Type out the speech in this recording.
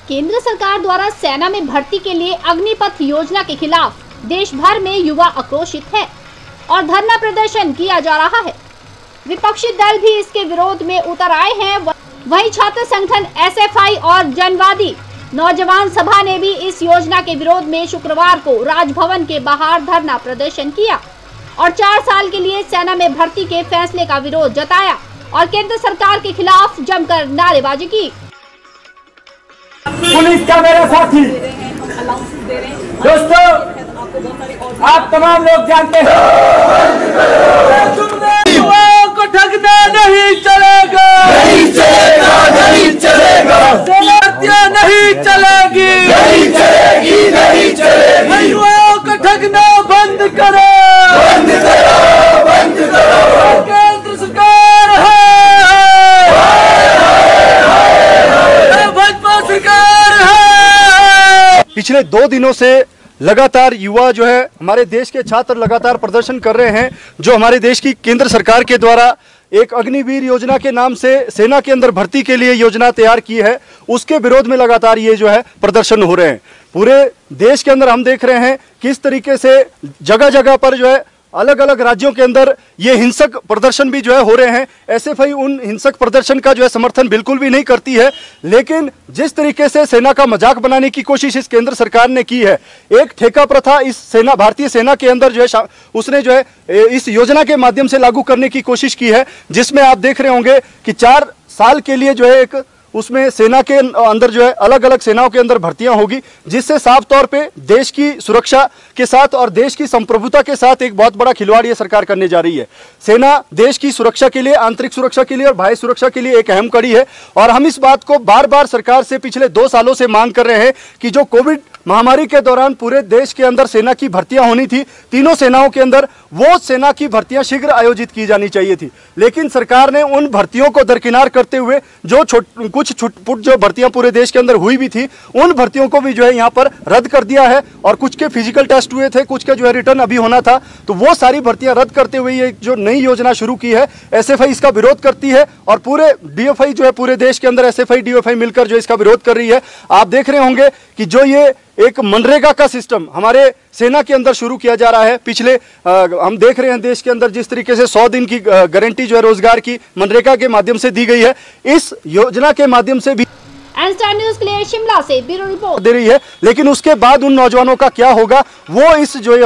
केंद्र सरकार द्वारा सेना में भर्ती के लिए अग्निपथ योजना के खिलाफ देश भर में युवा आक्रोशित है और धरना प्रदर्शन किया जा रहा है। विपक्षी दल भी इसके विरोध में उतर आए हैं। वहीं छात्र संगठन एसएफआई और जनवादी नौजवान सभा ने भी इस योजना के विरोध में शुक्रवार को राजभवन के बाहर धरना प्रदर्शन किया और 4 साल के लिए सेना में भर्ती के फैसले का विरोध जताया और केंद्र सरकार के खिलाफ जमकर नारेबाजी की। पुलिस का मेरा साथी दोस्तों, आप तमाम लोग जानते हैं युवाओं को ठगना नहीं चलेगा, नहीं चलेगा, नहीं चलेगा, हत्या नहीं चलेगी, नहीं चलेगी, नहीं चलेगी, युवाओं को ठगना बंद करो, बंद करो, बंद करो, केंद्र सरकार है, भाजपा सरकार है। पिछले 2 दिनों से लगातार युवा जो है हमारे देश के छात्र लगातार प्रदर्शन कर रहे हैं, जो हमारे देश की केंद्र सरकार के द्वारा एक अग्निवीर योजना के नाम से सेना के अंदर भर्ती के लिए योजना तैयार की है, उसके विरोध में लगातार ये जो है प्रदर्शन हो रहे हैं। पूरे देश के अंदर हम देख रहे हैं किस तरीके से जगह जगह पर जो है अलग अलग राज्यों के अंदर ये हिंसक प्रदर्शन भी जो है हो रहे हैं। एसएफआई उन हिंसक प्रदर्शन का जो है समर्थन बिल्कुल भी नहीं करती है, लेकिन जिस तरीके से सेना का मजाक बनाने की कोशिश इस केंद्र सरकार ने की है, एक ठेका प्रथा इस सेना भारतीय सेना के अंदर जो है उसने जो है इस योजना के माध्यम से लागू करने की कोशिश की है, जिसमें आप देख रहे होंगे कि 4 साल के लिए जो है एक उसमें सेना के अंदर जो है अलग अलग सेनाओं के अंदर भर्तियां होगी, जिससे साफ तौर पे देश की सुरक्षा के साथ और देश की संप्रभुता के साथ एक बहुत बड़ा खिलवाड़ ये सरकार करने जा रही है। सेना देश की सुरक्षा के लिए, आंतरिक सुरक्षा के लिए और बाह्य सुरक्षा के लिए एक अहम कड़ी है और हम इस बात को बार बार सरकार से पिछले 2 सालों से मांग कर रहे हैं कि जो कोविड महामारी के दौरान पूरे देश के अंदर सेना की भर्तियां होनी थी, तीनों सेनाओं के अंदर, वो सेना की भर्तियां शीघ्र आयोजित की जानी चाहिए थी, लेकिन सरकार ने उन भर्तियों को दरकिनार करते हुए जो कुछ छुटपुट जो भर्तियां पूरे देश के अंदर हुई भी थी, उन भर्तियों को भी जो है यहाँ पर रद्द कर दिया है और कुछ के फिजिकल टेस्ट हुए थे, कुछ का जो है रिटर्न अभी होना था, तो वो सारी भर्तियां रद्द करते हुए ये जो नई योजना शुरू की है, एसएफआई इसका विरोध करती है और पूरे डीएफआई जो है पूरे देश के अंदर एसएफआई डीएफआई मिलकर जो इसका विरोध कर रही है। आप देख रहे होंगे कि जो ये एक मनरेगा का सिस्टम हमारे सेना के अंदर शुरू किया जा रहा है, पिछले हम देख रहे हैं देश के अंदर जिस तरीके से 100 दिन की गारंटी जो है रोजगार की मनरेगा के माध्यम से दी गई है, इस योजना के माध्यम से भी एनस्टार न्यूज़ के लिए शिमला से ब्यूरो रिपोर्ट दे रही है, लेकिन उसके बाद उन नौजवानों का क्या होगा, वो इस जो